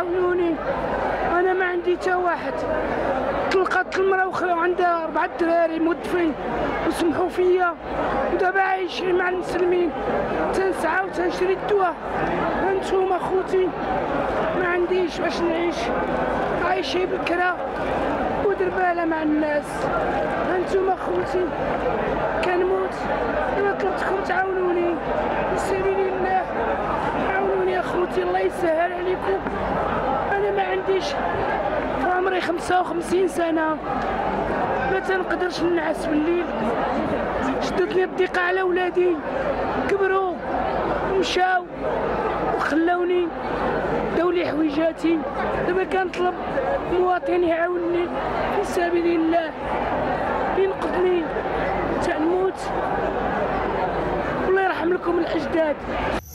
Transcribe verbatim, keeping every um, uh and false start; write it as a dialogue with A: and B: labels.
A: عاونوني، انا ما عندي حتى واحد. طلقت المراه اخرى وعندها اربعه دراري مدفين وسمحوا فيا، ودابا عايشين مع المسلمين، تنسعى وتنشري الدواء. هانتوما خوتي ما عنديش باش نعيش، عايشين بالكرا ودرباله مع الناس. هانتوما خوتي كنموت، انا طلبتكم تعاونوني بسبيل الله، عاونوني يا خوتي الله يسهل عليكم. انا ما عنديش، عمري خمسة وخمسين سنة، ما تنقدرش ننعس بالليل. شدت لي الضيقة على ولادي، كبروا ومشاو وخلاوني، داو لي حويجاتي. دابا كنطلب مواطن يعاونني في سبيل الله، ينقذني حتى نموت، والله يرحم لكم الاجداد.